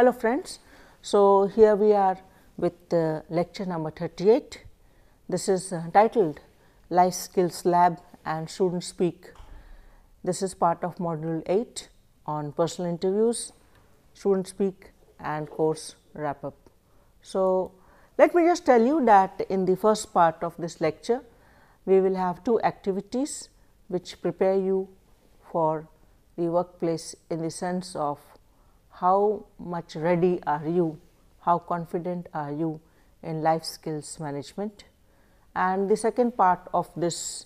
Hello friends, so here we are with lecture number 38. This is titled Life Skills Lab and Student Speak. This is part of module 8 on personal interviews, student speak and course wrap up. So, let me just tell you that in the first part of this lecture, we will have two activities which prepare you for the workplace in the sense of how much ready are you, how confident are you in life skills management. And the second part of this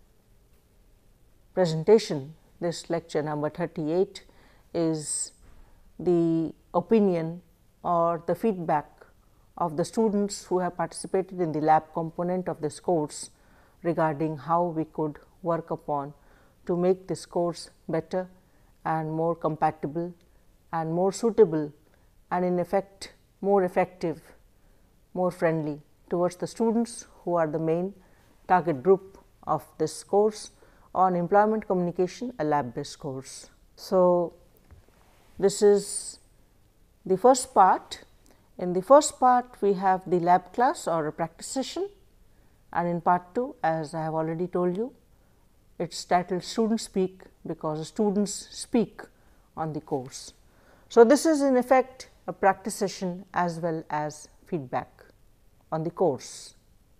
presentation, this lecture number 38, is the opinion or the feedback of the students who have participated in the lab component of this course regarding how we could work upon to make this course better and more compatible and more suitable and in effect more effective, more friendly towards the students who are the main target group of this course on employment communication, a lab based course. So, this is the first part. In the first part, we have the lab class or a practice session, and in part 2, as I have already told you, it is titled Student Speak because students speak on the course. So, this is in effect a practice session as well as feedback on the course.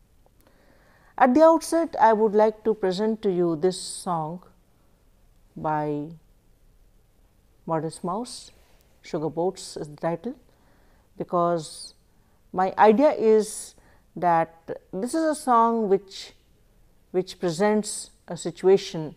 At the outset, I would like to present to you this song by Modest Mouse, Sugar Boats is the title, because my idea is that this is a song which presents a situation,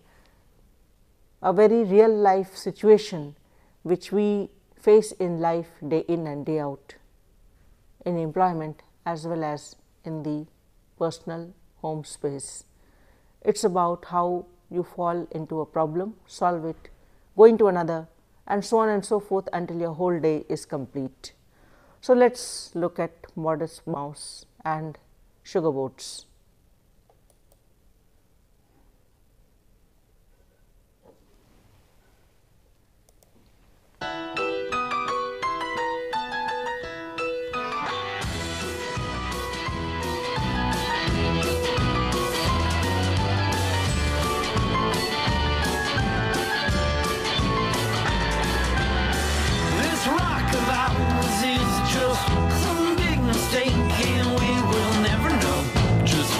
a very real life situation which we face in life day in and day out, in employment as well as in the personal home space. It is about how you fall into a problem, solve it, go into another, and so on and so forth until your whole day is complete. So, let us look at Modest Mouse and Sugar Boats. Just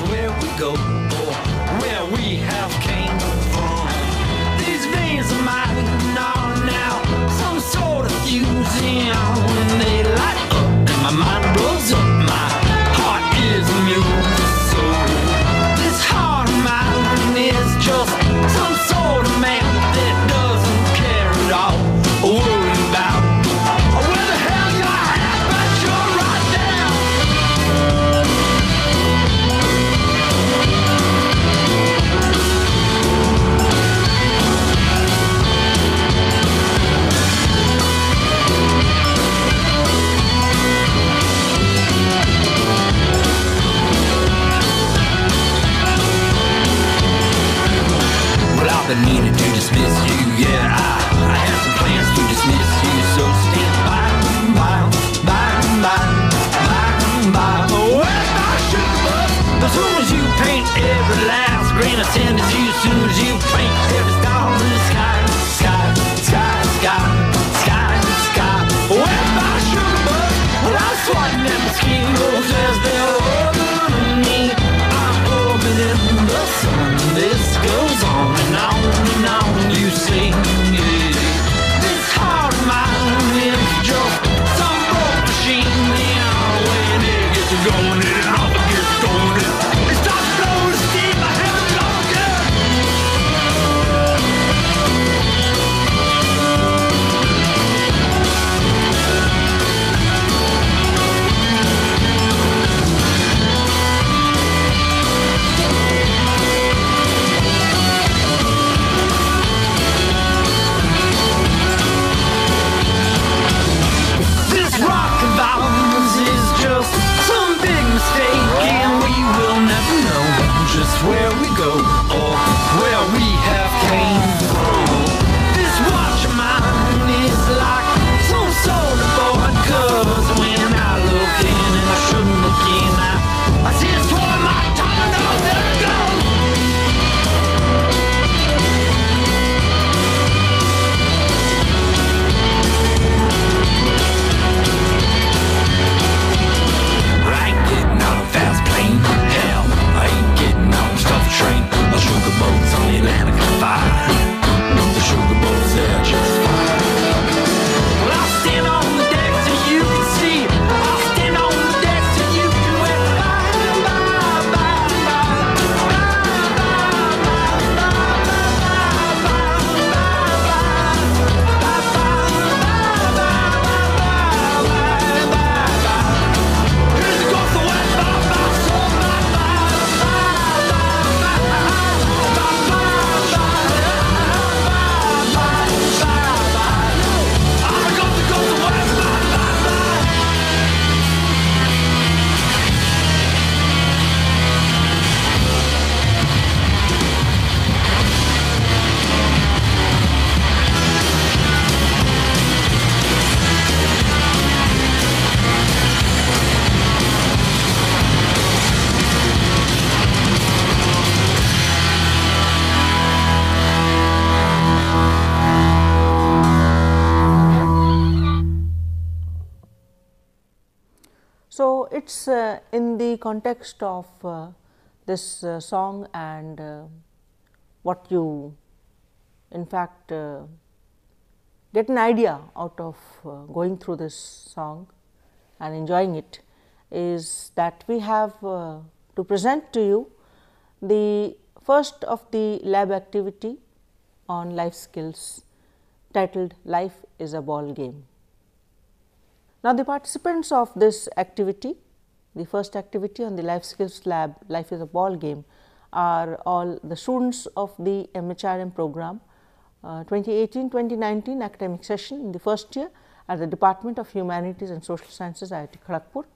it's in the context of this song and what you in fact get an idea out of going through this song and enjoying it is that we have to present to you the first of the lab activity on life skills titled Life is a Ball Game. Now, the participants of this activity, the first activity on the life skills lab, Life is a Ball Game, are all the students of the MHRM program 2018-2019 academic session in the first year at the Department of Humanities and Social Sciences, IIT Kharagpur.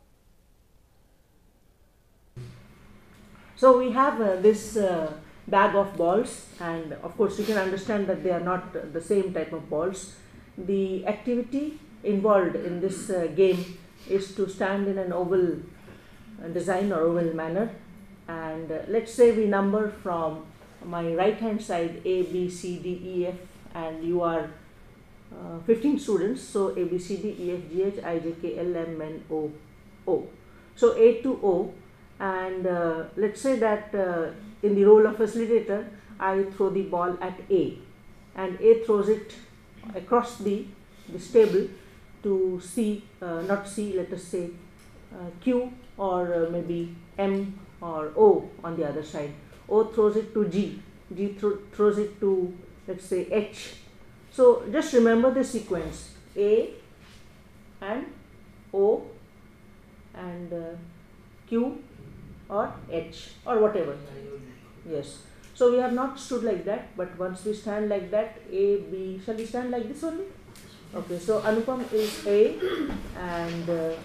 So, we have this bag of balls, and of course, you can understand that they are not the same type of balls. The activity involved in this game is to stand in an oval design or oval manner, and let's say we number from my right hand side A, B, C, D, E, F, and you are 15 students. So, A, B, C, D, E, F, G, H, I, J, K, L, M, N, O, O. So, A to O, and let's say that in the role of facilitator I throw the ball at A, and A throws it across this table to C, not C, let us say Q or maybe M or O on the other side. O throws it to G, G throws it to, let's say, H. So, just remember the sequence A and O and Q or H or whatever. Yes. So, we have not stood like that, but once we stand like that, A, B, shall we stand like this only? Okay. So, Anupam is A and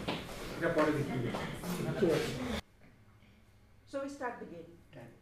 here. So, we start the game.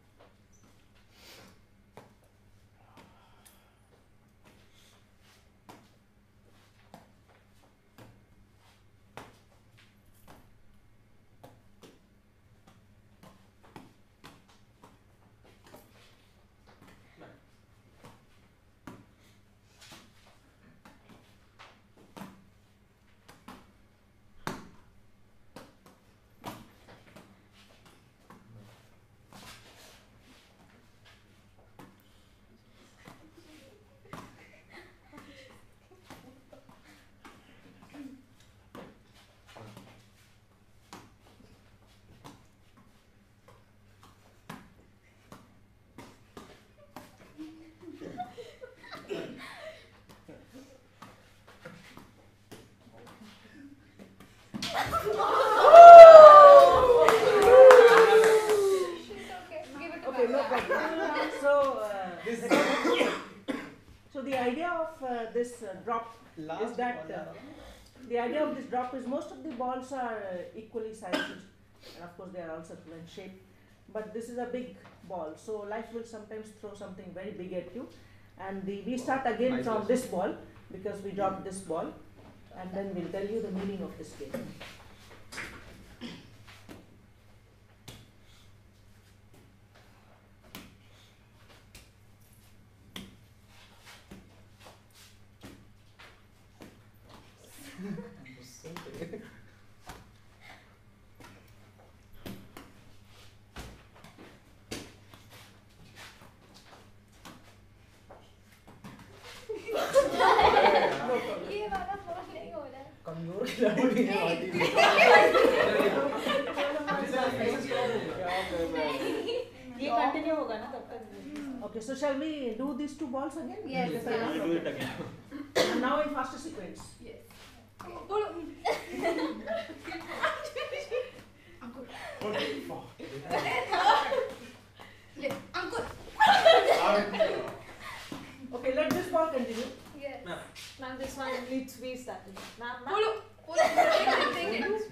So the idea of this drop is that the idea of this drop is most of the balls are equally sized, and of course they are all circular in shape, but this is a big ball. So life will sometimes throw something very big at you, and we start again from this ball because we dropped this ball, and then we'll tell you the meaning of this game. Okay, so shall we do these two balls again? Yes. Yes. We'll do it again. And now in faster sequence. Yes. Okay, let this ball continue. Yes. Ma'am, this one needs to be started. Ma'am, Take it.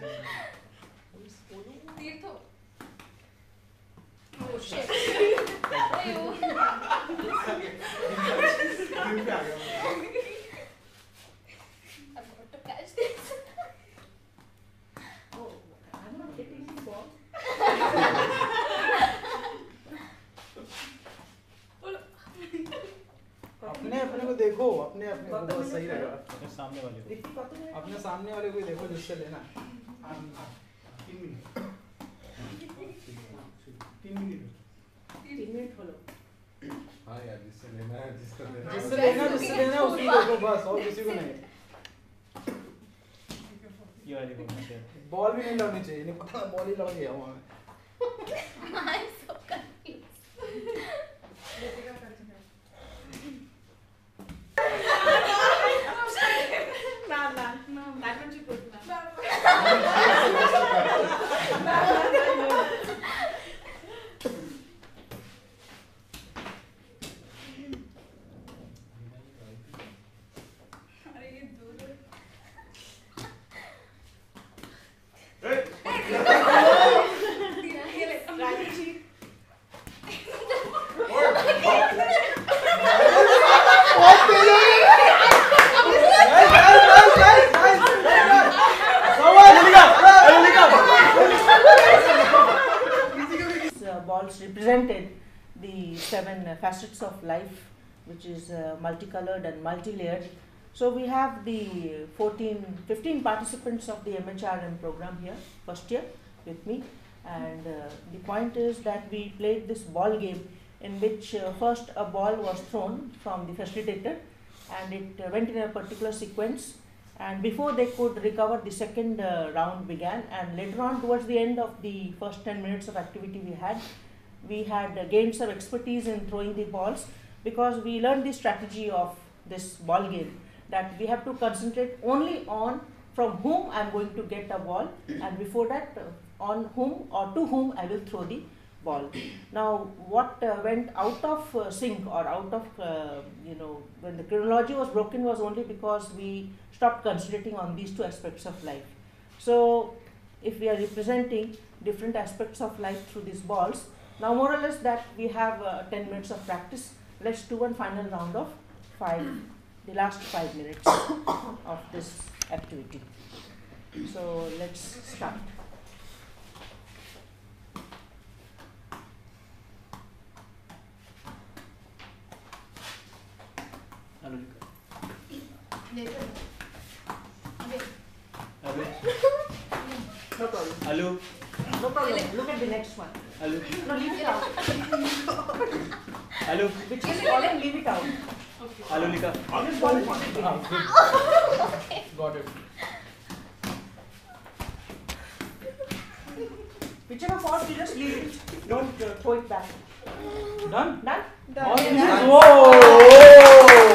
Tirtho. Oh shit. I've got to catch this. Oh, I'm not getting the ball. अपने अपने को देखो, अपने अपने को बहुत सही रहेगा। अपने सामने वाले को, Ricky, अपने सामने वाले को देखो जिससे लेना। 3 मिनट 3 मिनट बोलो हाँ यार जिससे लेना है जिससे लेना है जिससे लेना है उसको देखो बस और किसी को नहीं ये वाली होना चाहिए बॉल भी नहीं लड़नी चाहिए नहीं पता बॉल ही लड़ गया वहाँ में I'm so confused. Ma'am, that one she put, ma'am. अरे ये दूर है। Rajesh ji. Balls represented the 7 facets of life, which is multicolored and multi-layered. So we have the 15 participants of the MHRM program here, first year with me, and the point is that we played this ball game in which first a ball was thrown from the facilitator and it went in a particular sequence, and before they could recover, the second round began, and later on towards the end of the first 10 minutes of activity we had gained some expertise in throwing the balls, because we learned the strategy of this ball game, that we have to concentrate only on from whom I am going to get a ball, and before that on whom or to whom I will throw the ball. Now what went out of sync or out of when the chronology was broken was only because we stopped concentrating on these 2 aspects of life. So if we are representing different aspects of life through these balls, now more or less that we have 10 minutes of practice. Let's do one final round of 5, the last 5 minutes of this activity. So let's start. No problem. Hello. No problem. Look at the next one. Hello. No, leave it out. Hello. Which is fallen, leave it out. Hello, Lika. This ball is sitting. Got it. Whichever falls, you just leave it. Don't throw it back. Done? Done? All this is Done. whoa.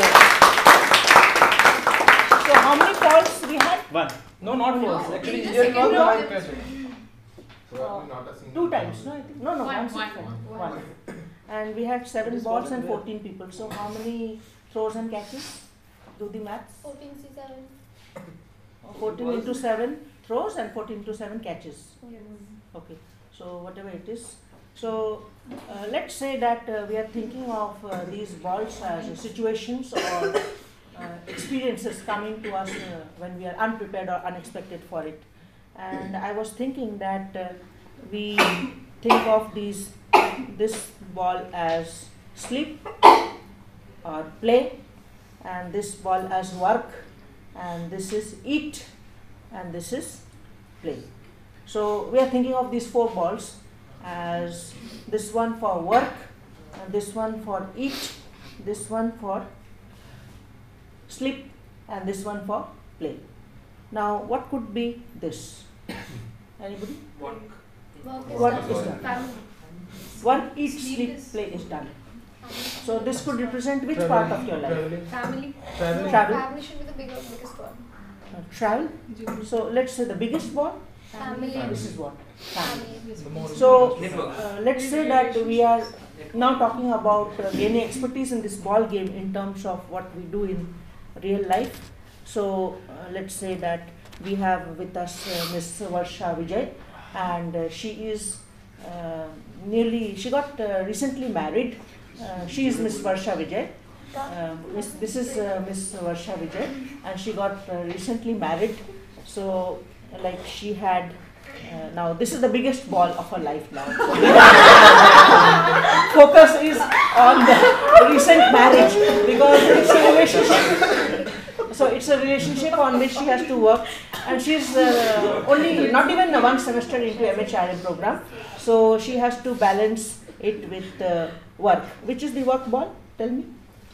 So how many falls we had? 1. No, not false. Actually, The here second was the round. right pressure. So have we not a single 2 times, no? I think no, One, once one. it's fine. One. And we had 7 This balls ball and is there. 14 people. So how many throws and catches? Do the maths. 14 C7. 14 into 7 throws and 14 into 7 catches. Okay, so whatever it is. So let's say that we are thinking of these balls as situations or experiences coming to us when we are unprepared or unexpected for it. And I was thinking that we think of this ball as sleep or play, and this ball as work, and this is eat, and this is play. So we are thinking of these 4 balls as this one for work, and this one for eat, this one for sleep, and this one for play. Now what could be this? Anybody? Work Work is done. Family. Work, eat, Sleep sleep, is- play is done. So this could represent which part of your life? Traveling. Family. Traveling. Travel. Family should be the biggest one. Travel. So let's say the biggest ball. Family. This is what? Family. Family. The more So let's say that we are now talking about gaining expertise in this ball game in terms of what we do in real life. So let's say that we have with us Miss Varsha Vijay, and she is she got recently married. She is Miss Varsha Vijay. This is Miss Varsha Vijay, and she got recently married. So like she had now this is the biggest ball of her life now. Focus is on the recent marriage because it's a relationship. So it's a relationship on which she has to work, and she's only not even one semester into MHRM program, so she has to balance it with work. Which is the work ball? Tell me.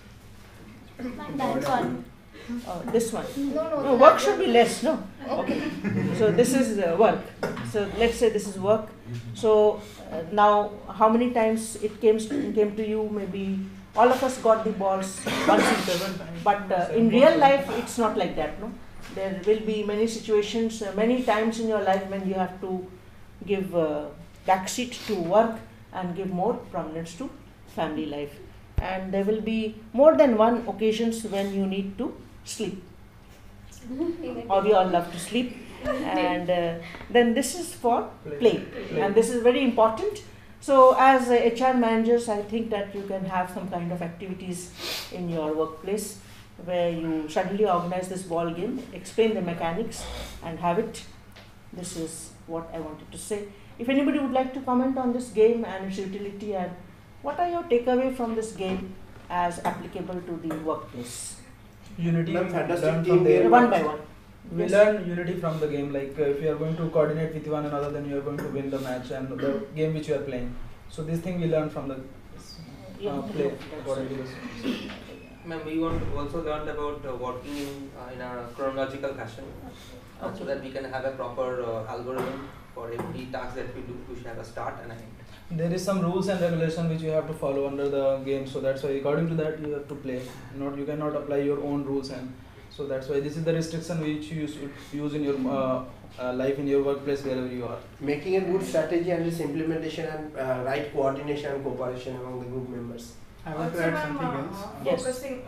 That one. This one. No, Work should be less, no? Okay. So this is work. So let's say this is work. So now, how many times it came to you? Maybe all of us got the balls once in but in real life, it's not like that, no? There will be many situations, many times in your life when you have to give backseat to work and give more prominence to family life. And there will be more than one occasions when you need to sleep, or we all love to sleep, and then this is for play, and this is very important. So as HR managers, I think that you can have some kind of activities in your workplace where you suddenly organize this ball game, explain the mechanics and have it. This is what I wanted to say. If anybody would like to comment on this game and its utility, and what are your takeaway from this game as applicable to the workplace? Unity. Ma'am, fantastic learn team from the game. One by one. We Yes. learn unity from the game. Like if you are going to coordinate with one another, then you are going to win the match and the game which you are playing. So this thing we learn from the play according to this. Ma'am, we also learned about working in a chronological fashion, so that we can have a proper algorithm for every task that we do. We should have a start and an end. There is some rules and regulation which you have to follow under the game. So that's why according to that you have to play. You cannot apply your own rules, and so that's why this is the restriction which you should use in your life, in your workplace, wherever you are. Making a good strategy and its implementation and right coordination and cooperation among the group members. I want to add something else. Yes.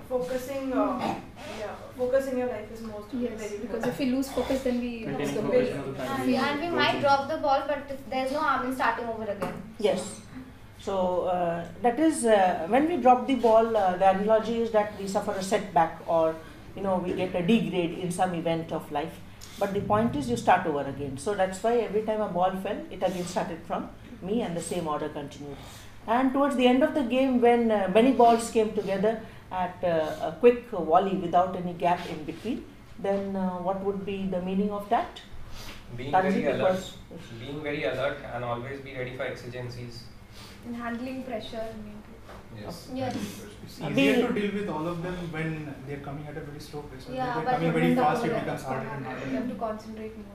Focusing your life is most Yes, very because important. if we lose focus, then we lose Maintaining the focus goal. of the family. And we might drop the ball, but there's no harm in starting over again. Yes. So that is when we drop the ball, the analogy is that we suffer a setback, or we get a degrade in some event of life. But the point is you start over again. So that's why every time a ball fell, it again started from me and the same order continued. And towards the end of the game, when many balls came together at a quick volley without any gap in between, then what would be the meaning of that? Being Tanvi, very alert. because- Being very alert and always be ready for exigencies. And handling pressure. Yes. Yes. It's easier to deal with all of them when they're coming at a very slow pace. When Yeah, they're but coming when very the fast, it ball becomes harder and you have harder. to concentrate more.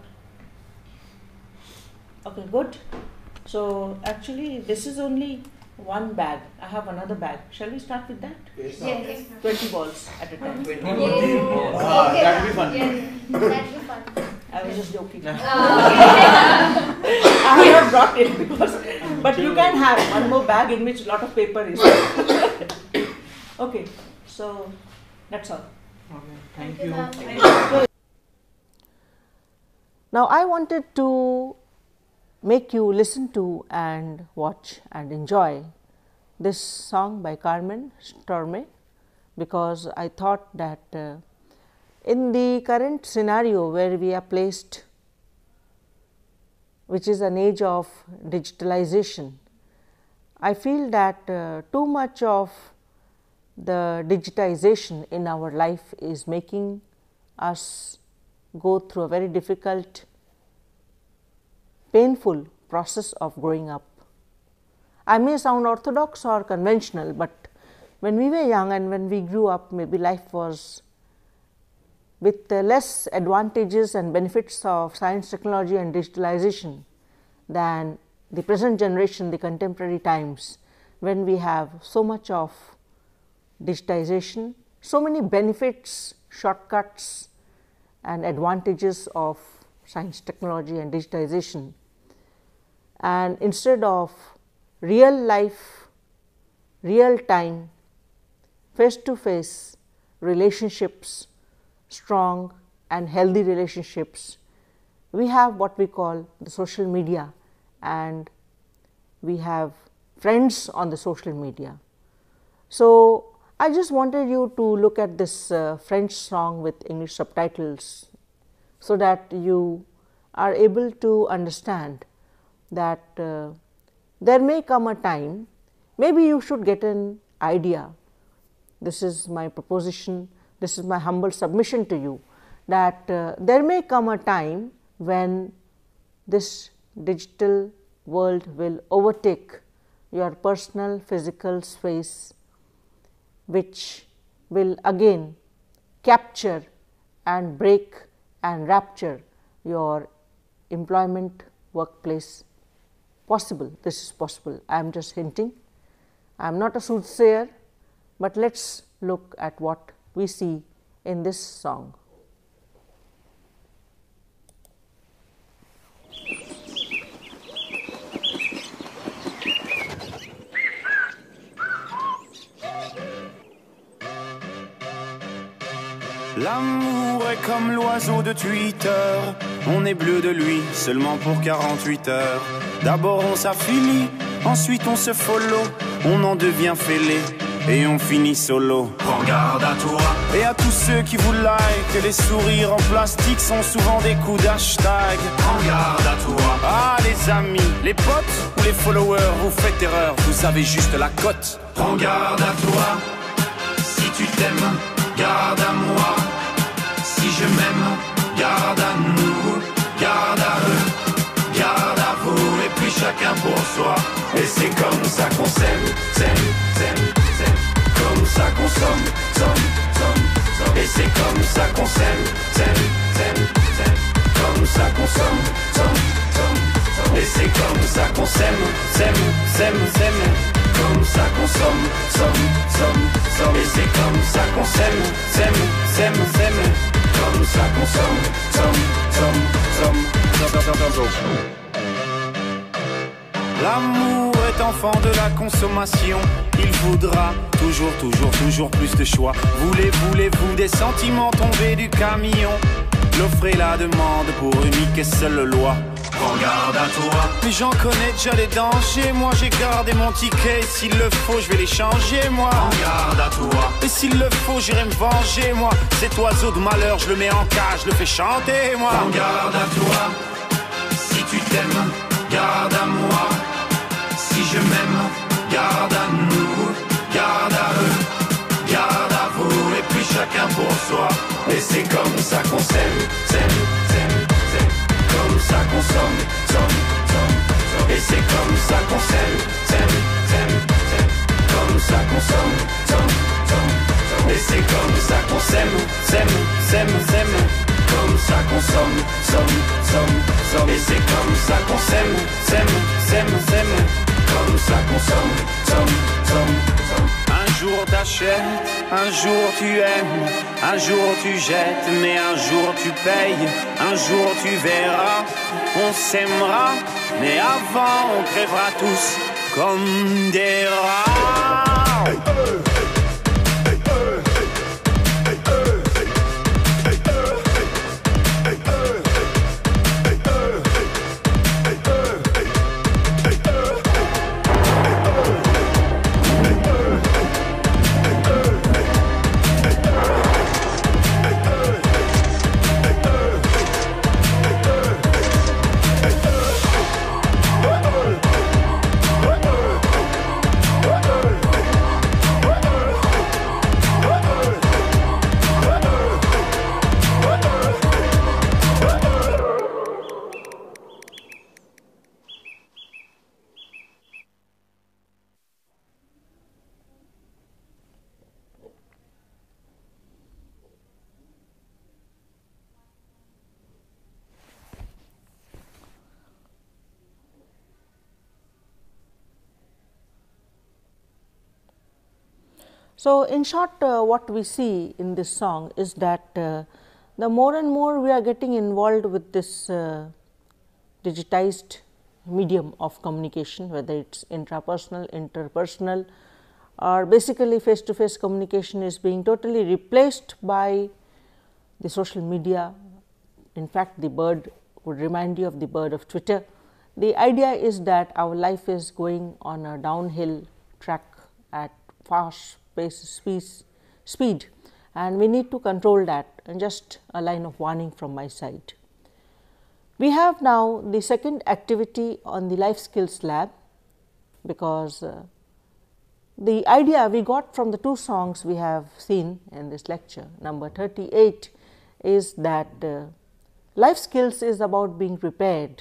Okay, good. So actually, this is only one bag. I have another bag. Shall we start with that? Yes. Yes. 20 balls at a time. Yes. Ah, that will be fun. Yes. That'd be fun. I was just joking. Ah, I have not brought it because, but you can have one more bag in which a lot of paper is. Okay, so that's all. Okay, Thank thank you. ma'am. Now I wanted to make you listen to and watch and enjoy this song by Carmen Storme, because I thought that in the current scenario where we are placed, which is an age of digitalization, I feel that too much of the digitization in our life is making us go through a very difficult, painful process of growing up. I may sound orthodox or conventional, but when we were young and when we grew up, maybe life was with less advantages and benefits of science, technology and digitalization than the present generation, the contemporary times, when we have so much of digitization, so many benefits, shortcuts and advantages of science, technology and digitization. And instead of real life, real time, face to face relationships, strong and healthy relationships, we have what we call the social media, and we have friends on the social media. So I just wanted you to look at this French song with English subtitles, so that you are able to understand that there may come a time, maybe you should get an idea. This is my proposition, this is my humble submission to you, that there may come a time when this digital world will overtake your personal physical space, which will again capture and break and rapture your employment workplace. Possible, this is possible. I am just hinting. I am not a soothsayer, but let us look at what we see in this song. L'amour est comme l'oiseau de Twitter, on est bleu de lui seulement pour 48 heures. D'abord on s'affilie, ensuite on se follow, on en devient fêlé et on finit solo. Prends garde à toi et à tous ceux qui vous like, les sourires en plastique sont souvent des coups d'hashtag. Prends garde à toi. Ah les amis, les potes ou les followers, vous faites erreur, vous avez juste la cote. Prends garde à toi, si tu t'aimes, garde à moi. Si je m'aime, garde à nous, garde à eux, garde à vous, et puis chacun pour soi. Et c'est comme ça qu'on s'aime, s'aime. Comme ça qu'on somme. Et c'est comme ça qu'on s'aime, comme ça qu'on somme. Et c'est comme ça qu'on s'aime. Comme ça qu'on somme. Et c'est comme ça qu'on s'aime. Comme ça qu'on somme. L'amour est enfant de la consommation. Il voudra toujours plus de choix. Voulez-vous des sentiments tombés du camion? L'offre et la demande pour unique et seule loi. Prends garde à toi. Mais j'en connais déjà les dangers. Moi j'ai gardé mon ticket. S'il le faut je vais les changer moi. Prends garde à toi. Et s'il le faut j'irai me venger moi. Cet oiseau de malheur je le mets en cage, je le fais chanter moi. Prends garde à toi. Si tu t'aimes, garde à moi. Si je m'aime, garde à nous, garde à eux, garde à vous, et puis chacun pour soi. Et c'est comme ça qu'on s'aime. Comme ça qu'on somme. Et c'est comme ça qu'on s'aime. Comme ça qu'on somme. Et c'est comme ça qu'on s'aime. Comme ça qu'on somme. Et c'est comme ça qu'on s'aime. Comme ça qu'on somme. Un jour t'achètes, un jour tu aimes, un jour tu jettes, mais un jour tu payes, un jour tu verras, on s'aimera, mais avant on crèvera tous comme des rats. So, in short, what we see in this song is that the more and more we are getting involved with this digitized medium of communication, whether it is intrapersonal, interpersonal, or basically face to face communication is being totally replaced by the social media. In fact, the bird would remind you of the bird of Twitter. The idea is that our life is going on a downhill track at fast speed, and we need to control that, and just a line of warning from my side. We have now the second activity on the life skills lab, because the idea we got from the two songs we have seen in this lecture. Number 38 is that life skills is about being prepared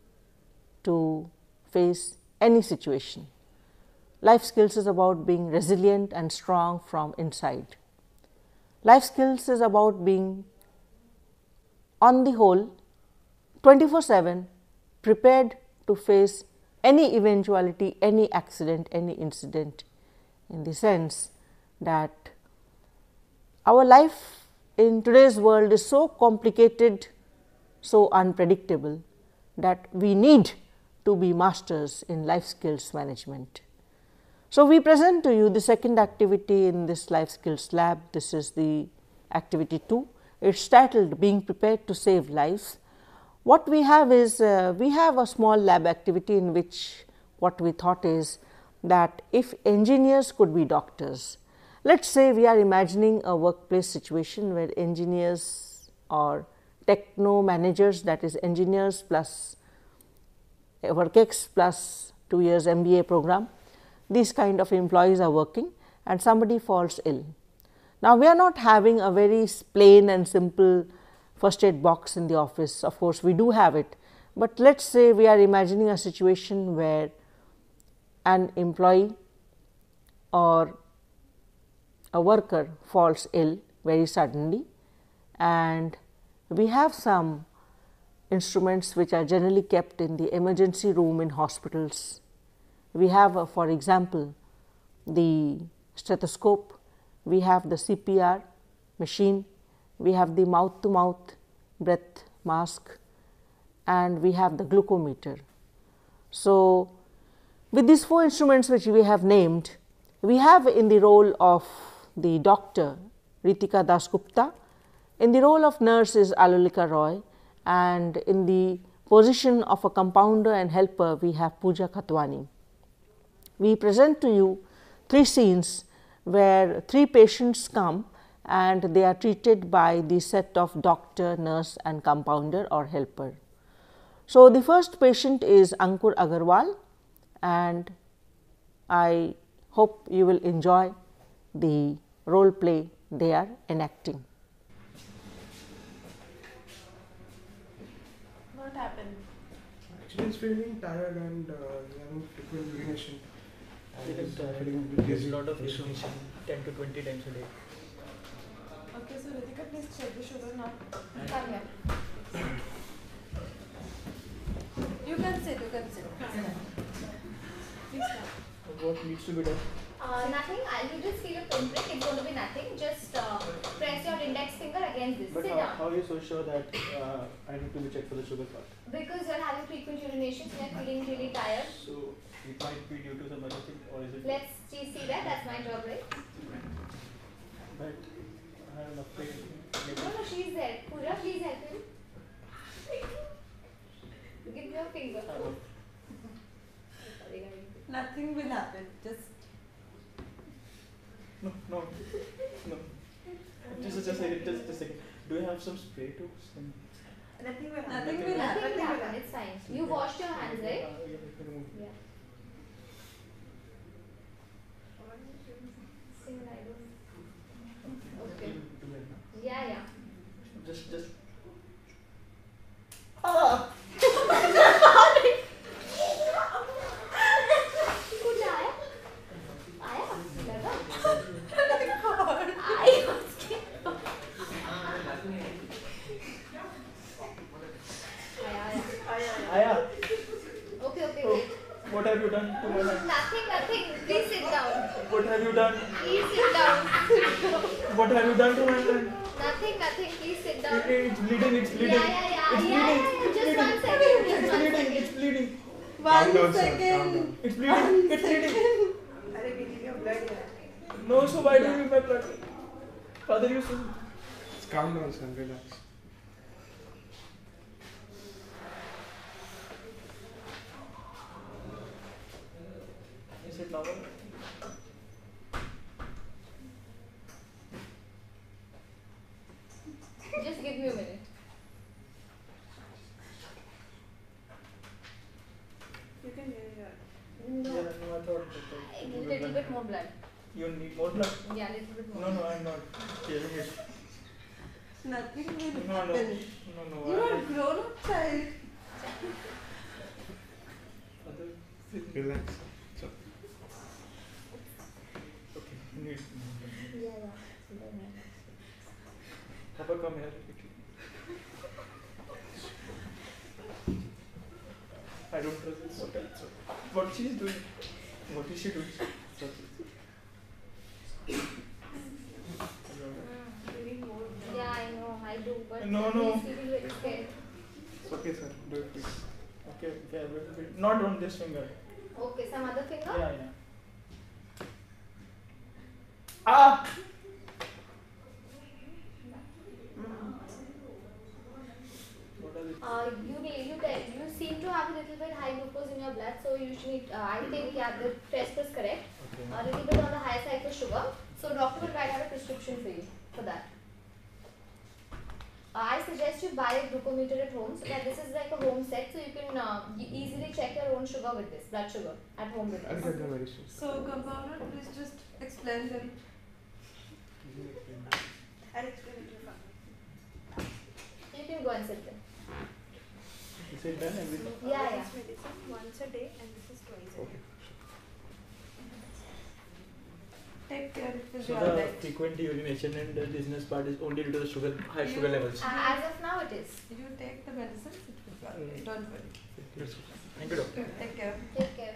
to face any situation. Life skills is about being resilient and strong from inside. Life skills is about being, on the whole, 24/7 prepared to face any eventuality, any accident, any incident, in the sense that our life in today's world is so complicated, so unpredictable, that we need to be masters in life skills management. So, we present to you the second activity in this life skills lab. This is the activity 2. It is titled Being Prepared to Save Lives. What we have is, we have a small lab activity in which what we thought is that if engineers could be doctors, let us say we are imagining a workplace situation where engineers or techno managers, that is engineers plus WorkX plus 2 years MBA program, these kind of employees are working and somebody falls ill. Now, we are not having a very plain and simple first aid box in the office. Of course, we do have it, but let us say we are imagining a situation where an employee or a worker falls ill very suddenly, and we have some instruments which are generally kept in the emergency room in hospitals. We have for example, the stethoscope, we have the CPR machine, we have the mouth to mouth breath mask, and we have the glucometer. So, with these 4 instruments which we have named, we have in the role of the doctor Ritika Dasgupta, in the role of nurse is Alolika Roy, and in the position of a compounder and helper we have Pooja Khatwani. We present to you 3 scenes where 3 patients come and they are treated by the set of doctor, nurse and compounder or helper. So, the first patient is Ankur Agarwal, and I hope you will enjoy the role play they are enacting. What happened? Actually, he's feeling tired and having frequent urination. There's a lot of urination, 10 to 20 times a day. Okay, so Ritika, please check the sugar now. Come here. You can sit, you can sit. Please start. What needs to be done? Nothing. You just feel a pinprick. It's going to be nothing. Just press your index finger against this. But Sit down. how are you so sure that I need to be checked for the sugar part? Because you're having frequent urination, so you're feeling really tired. So it might be due to some other thing, or is it? Let's see that. That's my job, right? But I have enough pain. No, she's there. Pooja, please help him. Give me your finger. Nothing will happen. Just No. Just a second. Do you have some spray too? nothing will happen. Nothing will happen. It's fine. You washed your hands, right? Yeah. Okay. Yeah. Just. कुछ आया? लगा? Aya. Okay, wait. What have you done to my hand? Nothing. Please sit down. What have you done? Please sit down. What have you done to my hand? Nothing. Please sit down. It's bleeding. Yeah. Just 1 second. It's bleeding. 1 second. It's bleeding. Are you giving your blood here? No, so why do you give my blood? Father, you should. Calm down, son. Relax. Is it normal? Just give me a minute. You can hear No. Yeah, no, I thought that A little bit more blood. you need more blood. Yeah, little bit more. No, I'm not hearing it. Nothing will No, happen. no. You are a grown-up child. Relax. So. Okay. Need. Papa, come here. I don't trust this hotel. So, what she is doing? What is she doing? So, Yeah, I know, I do, but No. he's feeling very scared. It's okay, sir. Do it, please. Okay. Not on this finger. Okay, some other finger? Yeah. Ah! You seem to have a little bit high glucose in your blood, so you should. I think the test is correct. Okay. A little bit on the high side for sugar. So doctor will write out a prescription for you for that. I suggest you buy a glucometer at home, so that this is like a home set, so you can easily check your own sugar with this, blood sugar at home with I'll this. get that very soon. So, compounder, please just explain them. I'll explain it to you. You can go and sit there. Is it done everything? Yeah. This medicine once a day and this is twice a day. Okay. Take care, it will be So all the right. frequent urination and the dizziness part is only due to the high sugar levels. As of now, it is. You take the medicine, it will be all right. Don't worry. Yes. Thank you, doctor. Take care. Take care.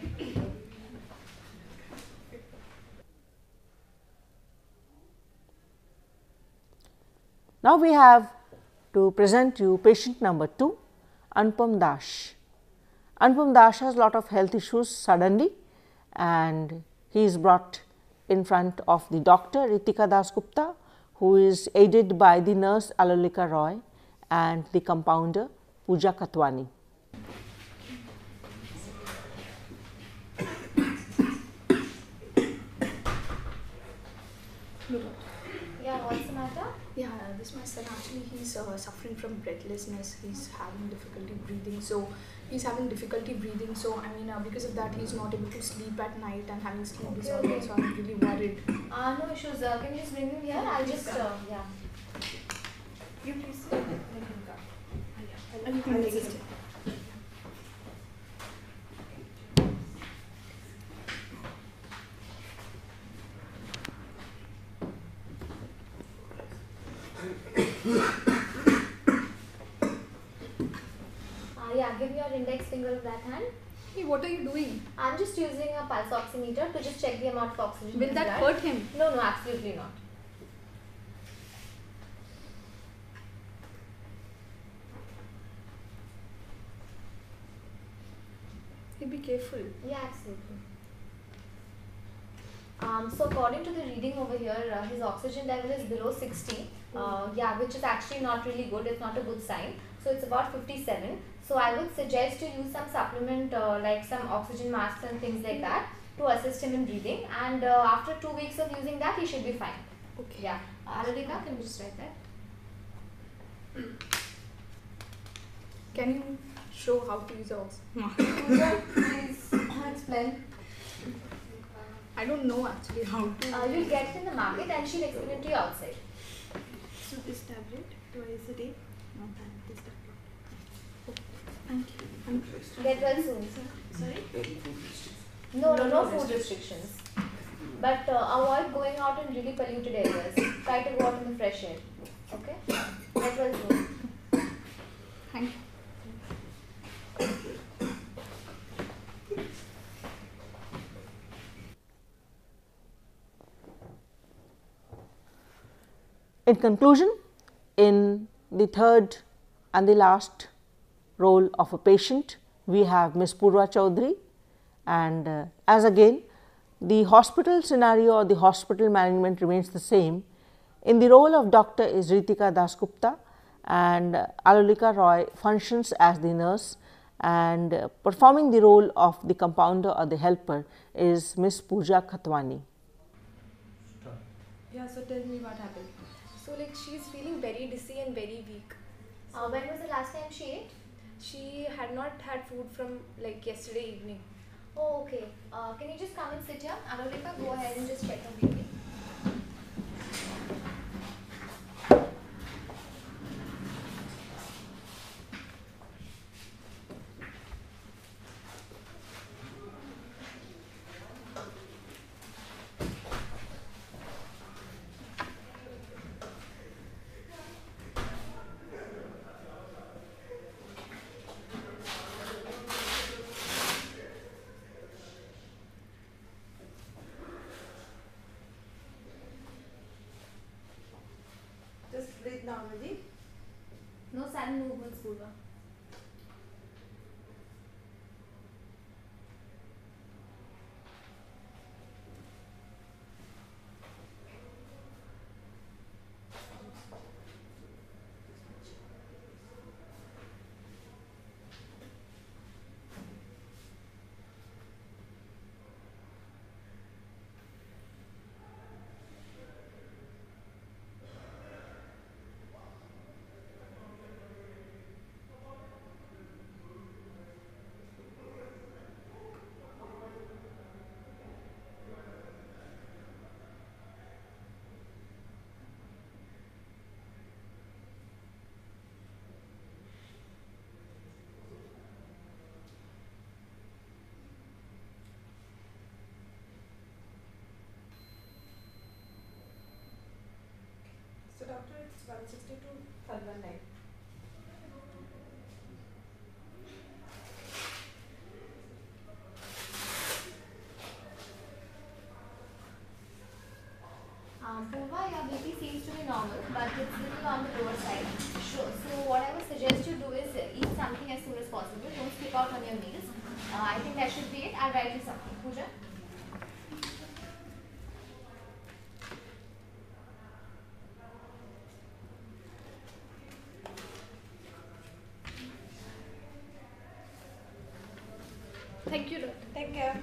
Now we have to present you patient number 2, Anupam Dash. Anupam Dash has a lot of health issues suddenly, and he is brought in front of the doctor Ritika Das Gupta, who is aided by the nurse Alalika Roy and the compounder Pooja Katwani. Yeah, what's the matter? Yeah, this my son actually he's suffering from breathlessness. He's having difficulty breathing. So I mean because of that he's not able to sleep at night and having sleep disorder. So I'm really worried. No issues. Can you just bring him here? I'll just yeah. You please let him come. You can take it. Yeah, give me your index finger of that hand. Hey, what are you doing? I'm just using a pulse oximeter to just check the amount of oxygen. Will in that blood. hurt him? No, absolutely not. Hey, be careful. Yeah, absolutely. So according to the reading over here, his oxygen level is below 60. Yeah, which is actually not really good. It's not a good sign. So it's about 57. So I would suggest to use some supplement like some oxygen masks and things like that to assist him in breathing. And after 2 weeks of using that, he should be fine. Okay. Yeah. Aradhika, can you just write that? Can you show how to use oxygen? Please explain. I don't know actually how to. You'll get it in the market and she'll explain it to you outside. So this tablet twice a day. No, this tablet. Thank you. Get well soon. Sorry? No food restrictions. But avoid going out in really polluted areas. Try to go out in the fresh air. Okay? Get well soon. Thank you. In conclusion, in the third and the last role of a patient, we have Ms. Purva Chaudhary, and as again the hospital scenario or the hospital management remains the same. In the role of doctor is Ritika Das Gupta, and Alalika Roy functions as the nurse, and performing the role of the compounder or the helper is Ms. Pooja Katwani. Yeah, so tell me what happened. So like she's feeling very dizzy and very weak. When was the last time she ate? She had not had food from like yesterday evening. Oh, okay. Can you just come and sit here? Alalika, go ahead and just check her BP. now, ready? No sudden movements, Purva. So doctor, it's 162 119. Purva, your BP seems to be normal, but it's a little on the lower side. Sure. So what I would suggest you do is eat something as soon as possible. Don't skip out on your meals. I think that should be it. I'll write you something. Pooja? Thank you, doctor. Take care.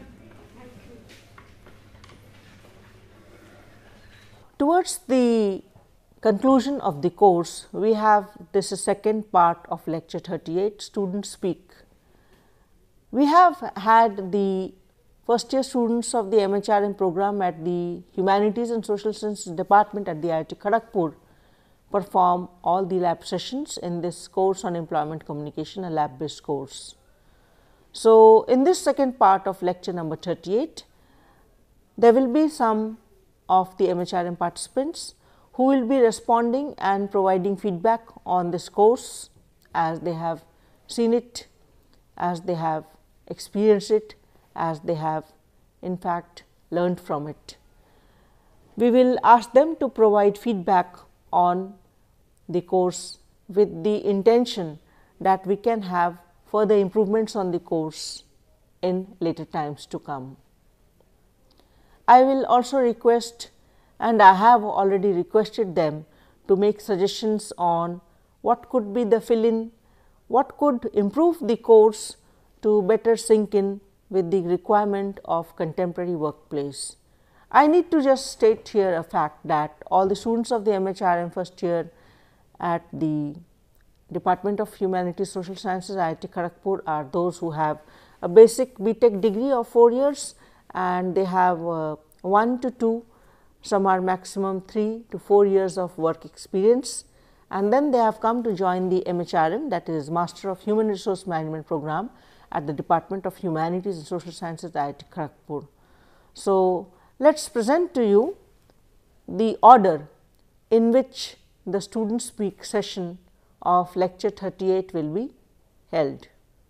Towards the conclusion of the course, we have this second part of lecture 38, Students Speak. We have had the first year students of the MHRM program at the Humanities and Social Sciences Department at the IIT Kharagpur perform all the lab sessions in this course on employment communication, a lab based course. So, in this second part of lecture number 38, there will be some of the MHRM participants who will be responding and providing feedback on this course as they have seen it, as they have experienced it, as they have in fact learned from it. We will ask them to provide feedback on the course with the intention that we can have further improvements on the course in later times to come. I will also request, and I have already requested them to make suggestions on what could be the fill-in, what could improve the course to better sink in with the requirement of contemporary workplace. I need to just state here a fact that all the students of the MHRM first year at the Department of Humanities Social Sciences IIT Kharagpur are those who have a basic BTech degree of 4 years, and they have 1 to 2, some are maximum 3 to 4 years of work experience, and then they have come to join the MHRM, that is Master of Human Resource Management program at the Department of Humanities and Social Sciences IIT Kharagpur. So, let us present to you the order in which the student speak session of lecture 38 will be held.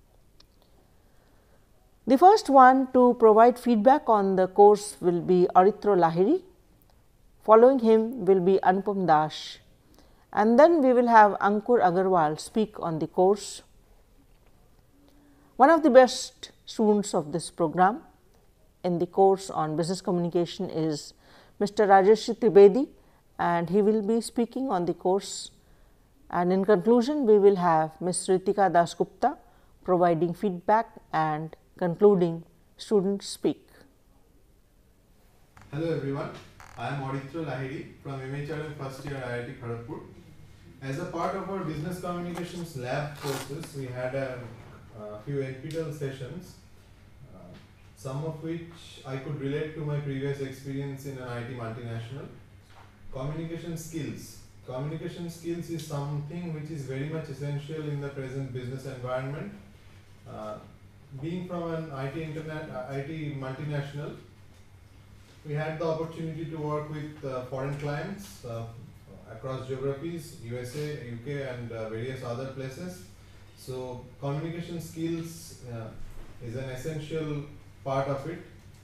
The first one to provide feedback on the course will be Auditro Lahiri, following him will be Anupam Das, and then we will have Ankur Agarwal speak on the course. One of the best students of this program in the course on business communication is Mr. Rajesh Tribedi, and he will be speaking on the course. And in conclusion, we will have Ms. Ritika Dasgupta providing feedback and concluding Students Speak. Hello everyone, I am Auditro Lahiri from MHRM first year IIT Kharagpur. As a part of our business communications lab courses, we had a few NPTEL sessions, some of which I could relate to my previous experience in an IT multinational. Communication skills. Communication skills is something which is very much essential in the present business environment. Being from an IT multinational, we had the opportunity to work with foreign clients across geographies, USA, UK and various other places. So, communication skills is an essential part of it.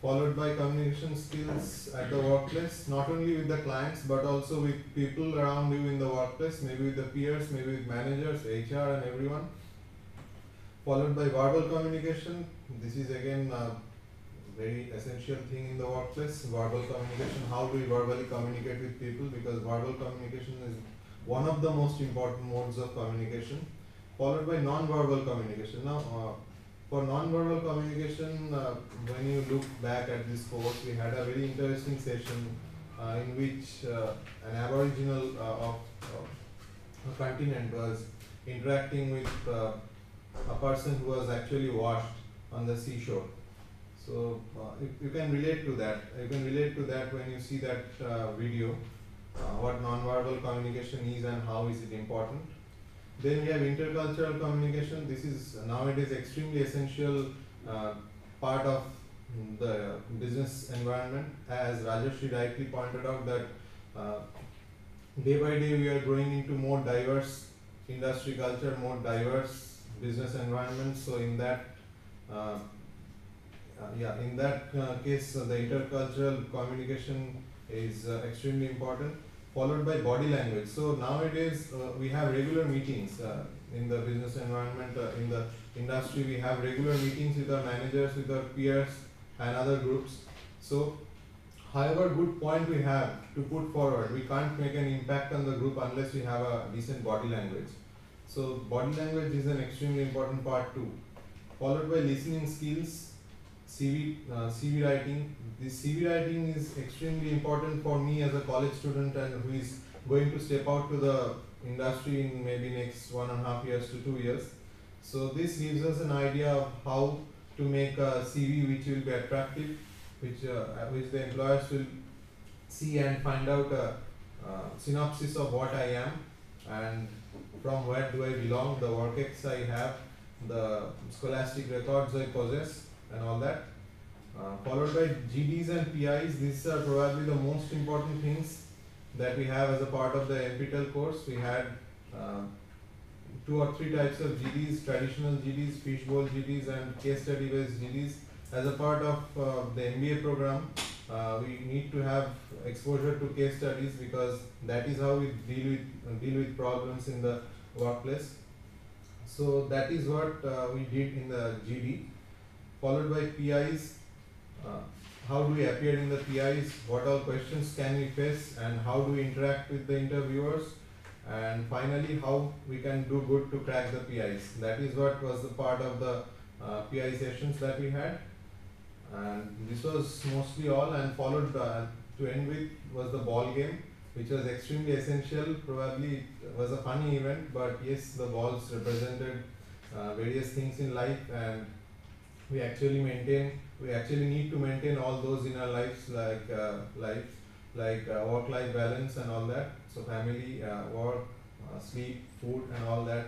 followed by communication skills at the workplace, not only with the clients but also with people around you in the workplace, maybe with the peers, maybe with managers, HR and everyone. Followed by verbal communication. This is again a very essential thing in the workplace. Verbal communication, how do we verbally communicate with people, because verbal communication is one of the most important modes of communication. Followed by non-verbal communication. Now, for non-verbal communication, when you look back at this course, we had a very interesting session in which an aboriginal of a continent was interacting with a person who was actually washed on the seashore. So you can relate to that. You can relate to that when you see that video, what non-verbal communication is and how is it important. Then we have intercultural communication. This is nowadays extremely essential part of the business environment. As Rajarshi rightly pointed out that day by day we are growing into more diverse industry culture, more diverse business environments. So in that case, the intercultural communication is extremely important. Followed by body language. So nowadays we have regular meetings in the business environment, in the industry. We have regular meetings with our managers, with our peers and other groups. So however good point we have to put forward, we can't make an impact on the group unless we have a decent body language. So body language is an extremely important part too. Followed by listening skills, CV writing. This CV writing is extremely important for me as a college student and who is going to step out to the industry in maybe next 1.5 years to 2 years. So this gives us an idea of how to make a CV which will be attractive, which the employers will see and find out a synopsis of what I am and from where do I belong, the work ethics I have, the scholastic records I possess and all that. Followed by GDs and PIs. These are probably the most important things that we have as a part of the NPTEL course. We had 2 or 3 types of GDs, traditional GDs, fishbowl GDs and case study based GDs. As a part of the MBA program, we need to have exposure to case studies because that is how we deal with problems in the workplace. So that is what we did in the GD. Followed by PIs, how do we appear in the PIs, what all questions can we face and how do we interact with the interviewers, and finally how we can do good to crack the PIs. That is what was the part of the PI sessions that we had, and this was mostly all, and followed to end with was the ball game, which was extremely essential. Probably it was a funny event, but yes, the balls represented various things in life, and we actually need to maintain all those in our lives, like work-life balance and all that. So family, work, sleep, food and all that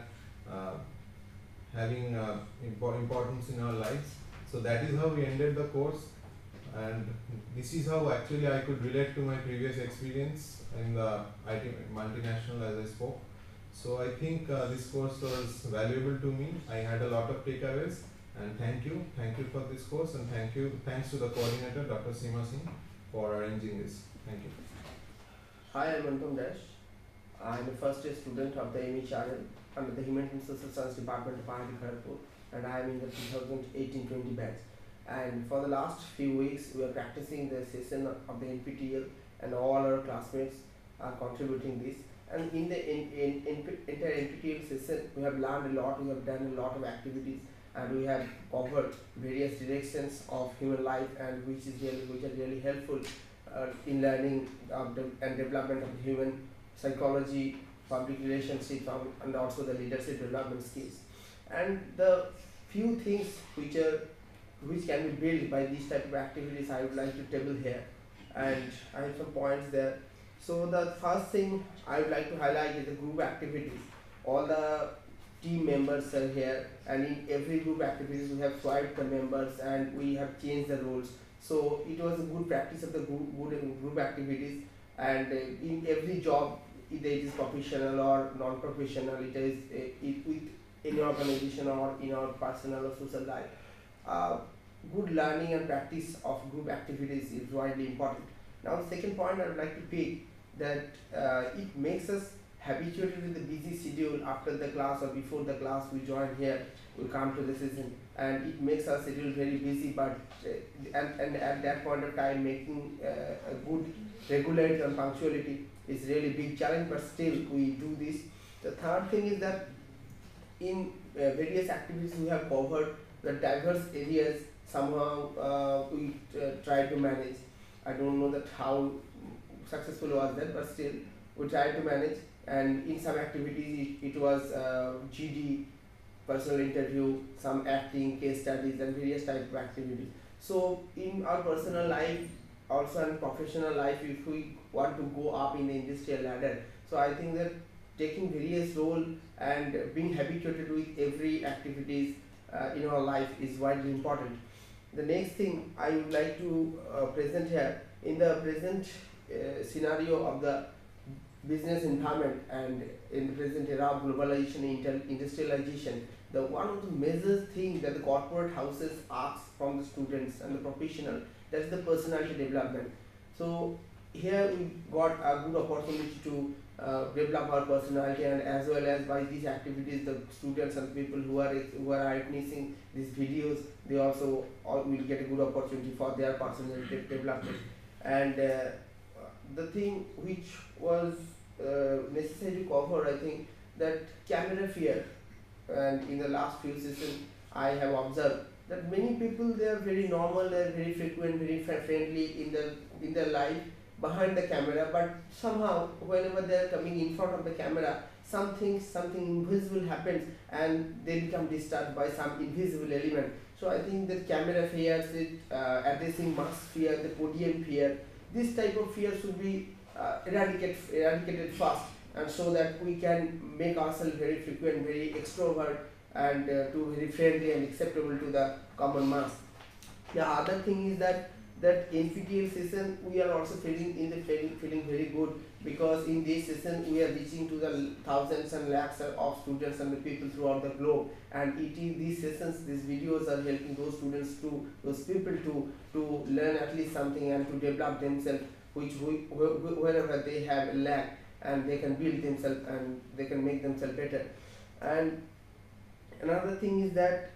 having importance in our lives. So that is how we ended the course, and this is how actually I could relate to my previous experience in the IT multinational as I spoke. So I think this course was valuable to me. I had a lot of takeaways. And thank you for this course, and thanks to the coordinator, Dr. Seema Singh, for arranging this. Thank you. Hi, I'm Anupam Dash. I'm a first year student of the MHRL under the Human Resources Science Department of IIT Kharagpur, and I am in the 2018-20 batch. And for the last few weeks, we are practicing the session of the NPTEL, and all our classmates are contributing this. And in the entire NPTEL session, we have learned a lot, we have done a lot of activities, and we have covered various directions of human life, and which are really helpful in learning and development of human psychology, public relationships, and also the leadership development skills. And the few things which can be built by these type of activities, I would like to table here, and I have some points there. So the first thing I would like to highlight is the group activities. All the team members are here, and in every group activities we have swiped the members and we have changed the roles. So it was a good practice of the group activities, and in every job, either it is professional or non-professional, it is with any organization or in our personal or social life. good learning and practice of group activities is widely important. Now, the second point I would like to pick that it makes us habituated with the busy schedule after the class or before the class. We join here, we come to the session, and it makes our schedule very busy. But and at that point of time, making a good regularity and punctuality is really big challenge. But still, we do this. The third thing is that in various activities we have covered the diverse areas. Somehow we try to manage. I don't know that how successful was that, but still we tried to manage. And in some activities it was GD, personal interview, some acting, case studies, and various type of activities. So in our personal life, also in professional life, if we want to go up in the industrial ladder, so I think that taking various role and being habituated with every activities in our life is widely important. The next thing I would like to present here, in the present scenario of the business environment and in the present era of globalization and industrialization, the one of the major things that the corporate houses ask from the students and the professional, that's the personality development. So here we got a good opportunity to develop our personality, and as well as by these activities, the students and people who are witnessing these videos, they also will get a good opportunity for their personality development. And the thing which was necessary to cover, I think, that camera fear. And in the last few sessions, I have observed that many people, they are very normal, they are very frequent, very friendly in their life behind the camera, but somehow whenever they are coming in front of the camera, something invisible happens and they become disturbed by some invisible element. So I think that camera fears, addressing mask fear, the podium fear, this type of fear should be eradicated fast, and so that we can make ourselves very frequent, very extrovert, and to very friendly and acceptable to the common mass. The other thing is that NPTEL session, we are also feeling very good, because in this session we are reaching to the thousands and lakhs of students and the people throughout the globe, and these sessions, these videos are helping those students those people to learn at least something and to develop themselves, wherever they have a lack, and they can build themselves and they can make themselves better. And another thing is that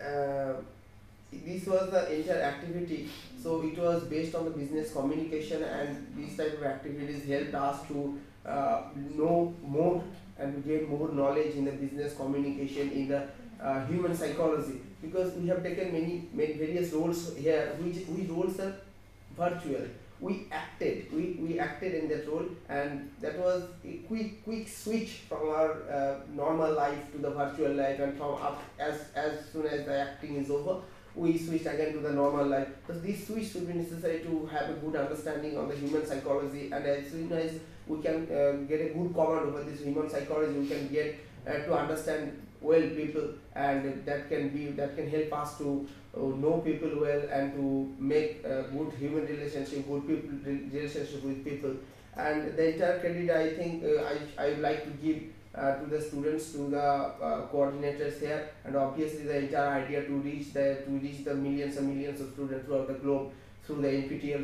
this was the entire activity, so it was based on the business communication, and these type of activities helped us to know more and to gain more knowledge in the business communication, in the human psychology, because we have taken many various roles here, which roles are virtual. We acted in that role, and that was a quick switch from our normal life to the virtual life, and from as soon as the acting is over, we switched again to the normal life. So this switch should be necessary to have a good understanding on the human psychology, and as soon as we can get a good command over this human psychology, we can get to understand well people, and that can help us to know people well and to make a good human relationship, good people relationship with people. And the entire credit, I think, I would like to give to the students, to the coordinators here, and obviously the entire idea to reach the millions and millions of students throughout the globe through the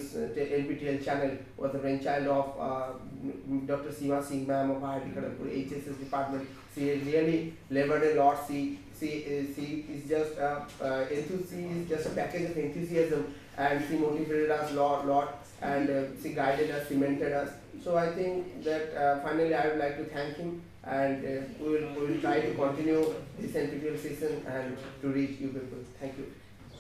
NPTEL channel was the brainchild of Dr. Seema Singh ma'am of IIT Kharagpur HSS department. She really labored a lot. She is just a package of enthusiasm, and she motivated us a lot, and she guided us, she mentored us. So I think that finally I would like to thank him, and we will try to continue this NPTEL session and to reach you people. Thank you.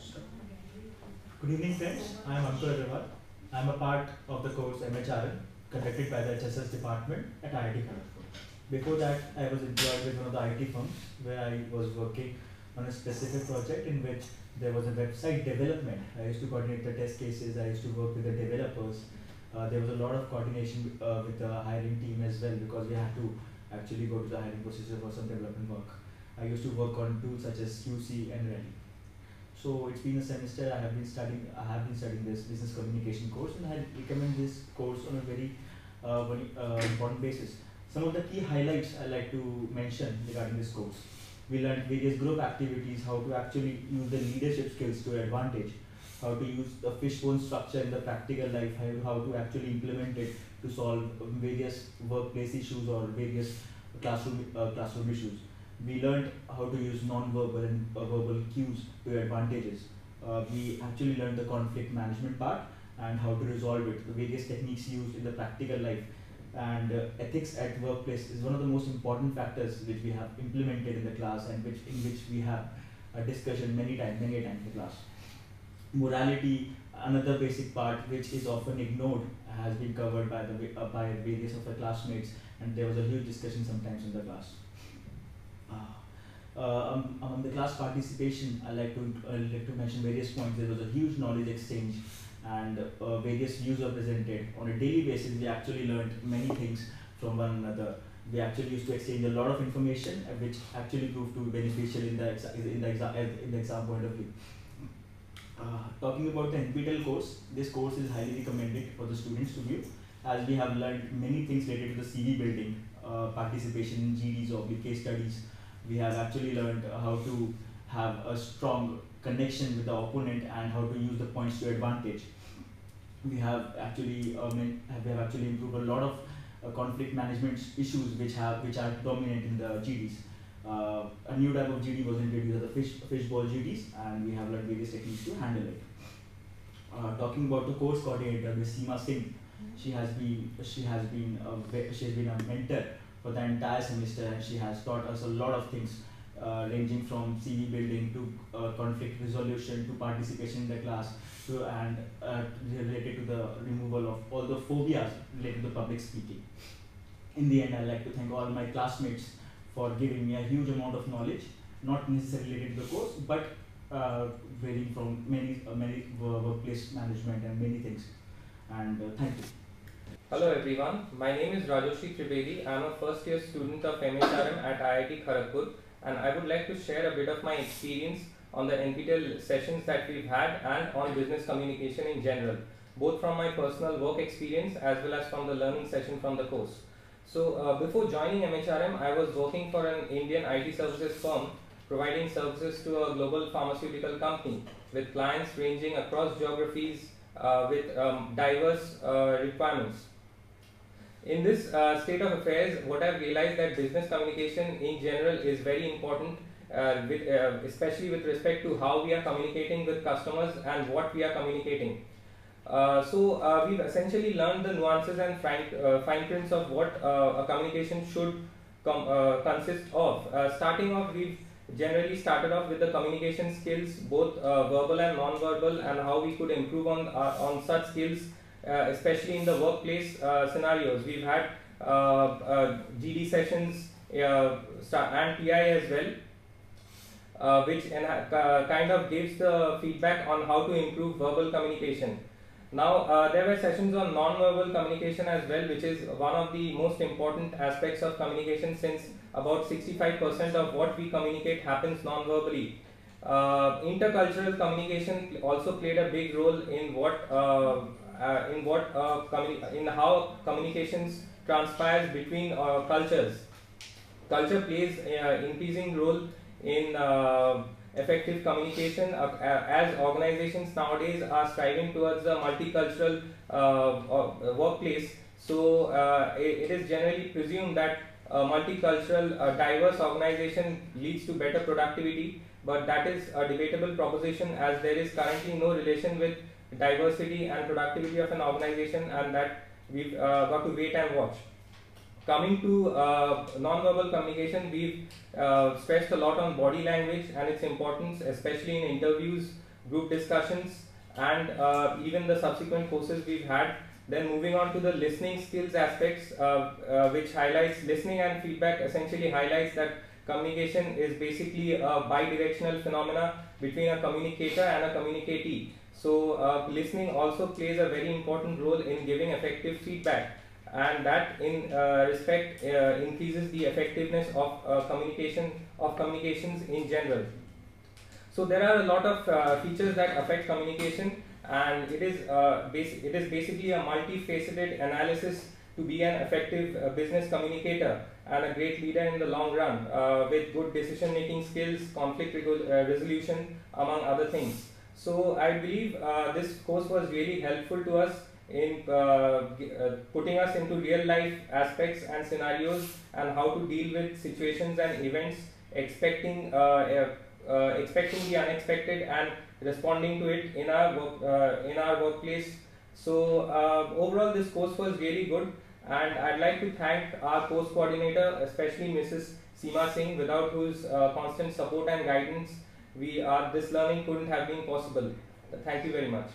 Good evening, friends. I am Ankur Agrawal. I am a part of the course MHRL conducted by the HSS department at IIT Kharagpur. Before that, I was employed with one of the IT firms where I was working on a specific project in which there was a website development. I used to coordinate the test cases, I used to work with the developers. There was a lot of coordination with the hiring team as well, because we had to actually go to the hiring procedure for some development work. I used to work on tools such as QC and Rally. So it's been a semester. I have been studying this business communication course, and I recommend this course on a very important basis. Some of the key highlights I like to mention regarding this course: we learned various group activities, how to actually use the leadership skills to advantage, how to use the fishbone structure in the practical life, how to actually implement it to solve various workplace issues or various classroom issues. We learned how to use non-verbal and verbal cues to advantages. We actually learned the conflict management part and how to resolve it, the various techniques used in the practical life. And ethics at workplace is one of the most important factors which we have implemented in the class and in which we have a discussion many times in the class. Morality, another basic part which is often ignored, has been covered by various of the classmates, and there was a huge discussion sometimes in the class. Among the class participation, I like to mention various points. There was a huge knowledge exchange, and various views were presented. On a daily basis, we actually learned many things from one another. We actually used to exchange a lot of information, which actually proved to be beneficial in the exam point of view. Talking about the NPTEL course, this course is highly recommended for the students to view, as we have learned many things related to the CV building, participation in GDs or case studies. We have actually learned how to have a strong connection with the opponent and how to use the points to advantage. We have actually improved a lot of conflict management issues which are dominant in the GDs. A new type of GD was introduced as the fishbowl GDs, and we have learned various techniques to handle it. Talking about the course coordinator, Ms. Seema Singh, she has been a mentor for the entire semester, and she has taught us a lot of things, ranging from CV building to conflict resolution to participation in the class and related to the removal of all the phobias related to public speaking. In the end, I'd like to thank all my classmates for giving me a huge amount of knowledge, not necessarily related to the course, but varying from many workplace management and many things. And thank you. Hello everyone, my name is Rajoshi Trivedi. I am a first year student of MHRM at IIT Kharagpur, and I would like to share a bit of my experience on the NPTEL sessions that we've had and on business communication in general, both from my personal work experience as well as from the learning session from the course. So before joining MHRM, I was working for an Indian IT services firm providing services to a global pharmaceutical company with clients ranging across geographies with diverse requirements. In this state of affairs, what I've realized that business communication in general is very important, especially with respect to how we are communicating with customers and what we are communicating. So we've essentially learned the nuances and fine prints of what a communication should consist of. Starting off, we've generally started off with the communication skills, both verbal and non-verbal, and how we could improve on such skills, especially in the workplace scenarios. We've had GD sessions and PI as well, which kind of gives the feedback on how to improve verbal communication. Now, there were sessions on non-verbal communication as well, which is one of the most important aspects of communication, since about 65% of what we communicate happens non-verbally. Intercultural communication also played a big role in how communications transpires between cultures. Culture plays an increasing role in effective communication, as organizations nowadays are striving towards a multicultural workplace. So it is generally presumed that a multicultural, diverse organization leads to better productivity, but that is a debatable proposition, as there is currently no relation with diversity and productivity of an organization, and that we've got to wait and watch. Coming to non-verbal communication, we've stressed a lot on body language and its importance, especially in interviews, group discussions, and even the subsequent courses we've had. Then moving on to the listening skills aspects, which highlights listening and feedback, essentially highlights that communication is basically a bi-directional phenomena between a communicator and a communicatee. So listening also plays a very important role in giving effective feedback, and that in respect increases the effectiveness of communications in general. So there are a lot of features that affect communication, and it is basically a multifaceted analysis to be an effective business communicator and a great leader in the long run, with good decision making skills, conflict resolution, among other things. So I believe this course was really helpful to us in putting us into real life aspects and scenarios and how to deal with situations and events, expecting the unexpected and responding to it in our workplace. So overall this course was really good, and I'd like to thank our course coordinator, especially Mrs. Seema Singh, without whose constant support and guidance this learning couldn't have been possible. Thank you very much.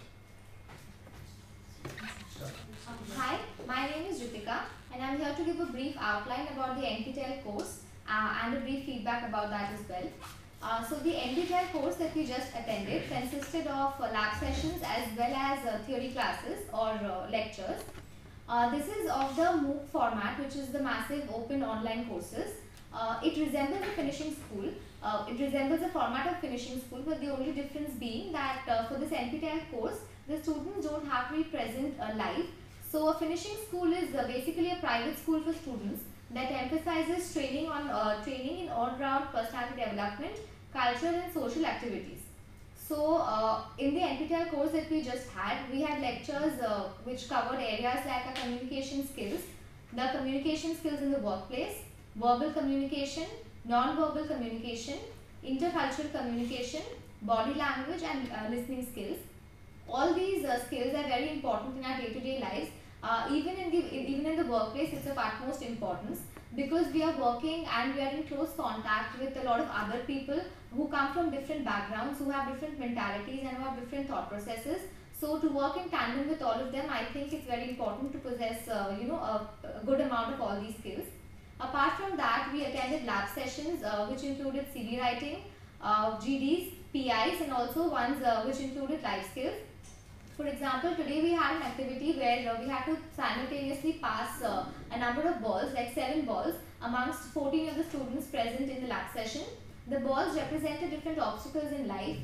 Hi, my name is Ritika, and I'm here to give a brief outline about the NPTEL course and a brief feedback about that as well. So the NPTEL course that we just attended consisted of lab sessions as well as theory classes or lectures. This is of the MOOC format, which is the massive open online courses. It resembles a finishing school. It resembles the format of finishing school, but the only difference being that for this NPTEL course, the students don't have to be present live. So a finishing school is basically a private school for students that emphasizes training in all-round personality development, culture and social activities. So in the NPTEL course that we just had, we had lectures which covered areas like our communication skills, the communication skills in the workplace, verbal communication, non-verbal communication, intercultural communication, body language and listening skills. All these skills are very important in our day-to-day lives. Even in the workplace, it's of utmost importance because we are working and we are in close contact with a lot of other people who come from different backgrounds, who have different mentalities and who have different thought processes. So to work in tandem with all of them, I think it's very important to possess a good amount of all these skills. Apart from that, we attended lab sessions which included CV writing, GDs, PIs and also ones which included life skills. For example, today we had an activity where we had to simultaneously pass a number of balls, like 7 balls, amongst 14 of the students present in the lab session. The balls represented different obstacles in life,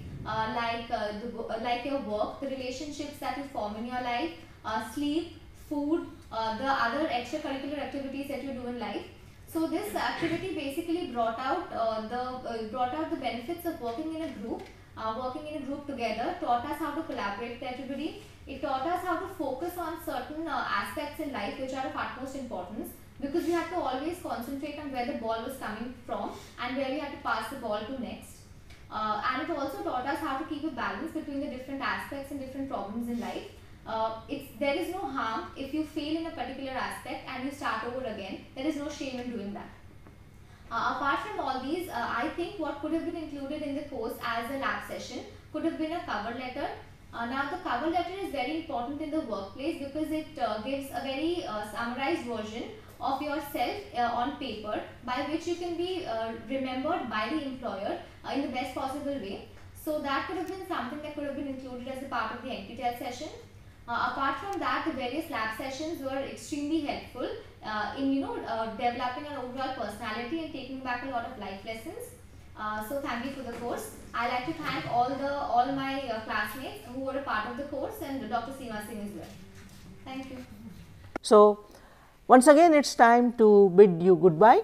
like your work, the relationships that you form in your life, sleep, food, the other extracurricular activities that you do in life. So this activity basically brought out the benefits of working in a group. Working in a group together taught us how to collaborate with everybody. It taught us how to focus on certain aspects in life which are of utmost importance, because we had to always concentrate on where the ball was coming from and where we had to pass the ball to next. And it also taught us how to keep a balance between the different aspects and different problems in life. There is no harm if you fail in a particular aspect and you start over again. There is no shame in doing that. Apart from all these, I think what could have been included in the course as a lab session could have been a cover letter. Now the cover letter is very important in the workplace because it gives a very summarized version of yourself on paper, by which you can be remembered by the employer in the best possible way. So that could have been something that could have been included as a part of the NPTEL session. Apart from that, the various lab sessions were extremely helpful in developing an overall personality and taking back a lot of life lessons. So thank you for the course. I like to thank all my classmates who were a part of the course and Dr. Seema Singh as well. Thank you. So once again it's time to bid you goodbye,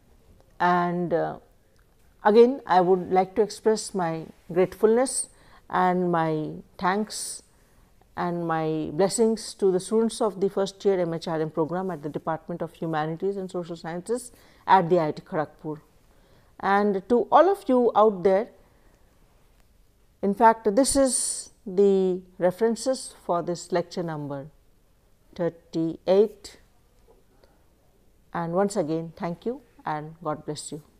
and again I would like to express my gratefulness and my thanks and my blessings to the students of the first year MHRM program at the Department of Humanities and Social Sciences at the IIT Kharagpur. And to all of you out there, in fact, this is the references for this lecture number 38, and once again thank you and God bless you.